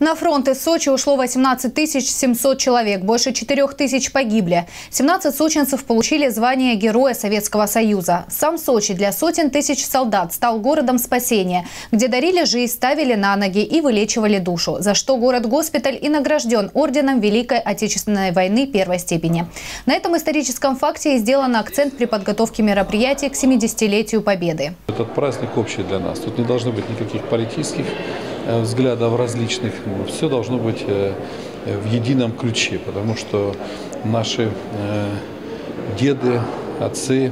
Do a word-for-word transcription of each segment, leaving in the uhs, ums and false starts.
На фронт из Сочи ушло восемнадцать тысяч семьсот человек, больше четырёх тысяч погибли. семнадцать сочинцев получили звание Героя Советского Союза. Сам Сочи для сотен тысяч солдат стал городом спасения, где дарили жизнь, ставили на ноги и вылечивали душу, за что город-госпиталь и награжден орденом Великой Отечественной войны первой степени. На этом историческом факте и сделан акцент при подготовке мероприятий к семидесятилетию Победы. Этот праздник общий для нас. Тут не должно быть никаких политических взглядов различных. Все должно быть в едином ключе, потому что наши деды, отцы,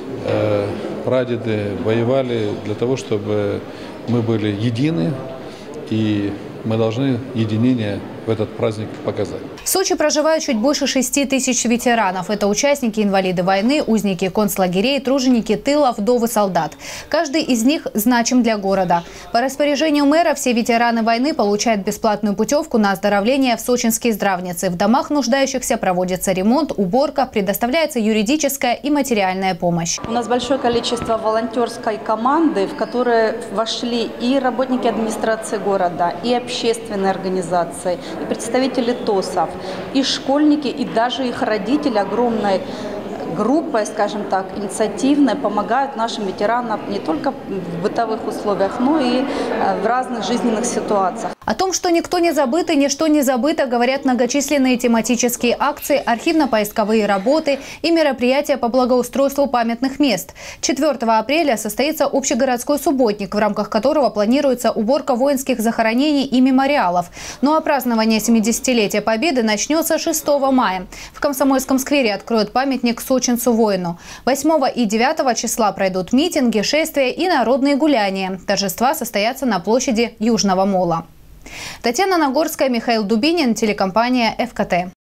прадеды воевали для того, чтобы мы были едины, и мы должны единение в этот праздник показать. В Сочи проживают чуть больше шести тысяч ветеранов. Это участники, инвалиды войны, узники концлагерей, труженики тыла, вдовы солдат. Каждый из них значим для города. По распоряжению мэра все ветераны войны получают бесплатную путевку на оздоровление в сочинские здравницы. В домах нуждающихся проводится ремонт, уборка, предоставляется юридическая и материальная помощь. У нас большое количество волонтерской команды, в которые вошли и работники администрации города, и общественные организации, и представители ТОСов, и школьники, и даже их родители огромной группой, скажем так, инициативной помогают нашим ветеранам не только в бытовых условиях, но и в разных жизненных ситуациях. О том, что никто не забыт и ничто не забыто, говорят многочисленные тематические акции, архивно-поисковые работы и мероприятия по благоустройству памятных мест. четвёртого апреля состоится общегородской субботник, в рамках которого планируется уборка воинских захоронений и мемориалов. Ну а празднование семидесятилетия Победы начнется шестого мая. В Комсомольском сквере откроют памятник сочинцу-воину. восьмого и девятого числа пройдут митинги, шествия и народные гуляния. Торжества состоятся на площади Южного мола. Татьяна Нагорская, Михаил Дубинин, телекомпания ФКТ.